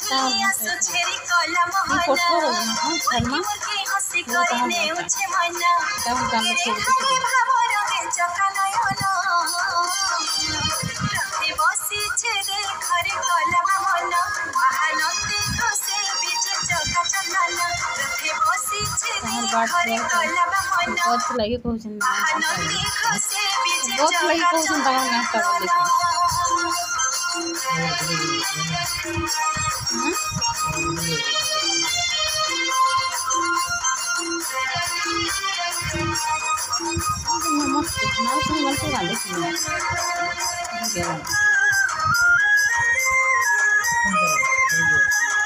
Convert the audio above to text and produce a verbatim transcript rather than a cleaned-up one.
दुनिया सुछेरी कला मोहना मुर्गी मुर्गी हंसी करिने उछे मना तेरे खाने भाव रहे चका नयना रथे बसी छेरे घरे कला मना महानंदे खुसे बीजे चका चंदना रथे बसी छेरे घरे कला मना बहुत लगे कहउछन महानंदे खुसे बीजे बहुत लगे चका कहउछन तमाम नाश्ता कर लेके मस्त नाउ सुन गल के गाले की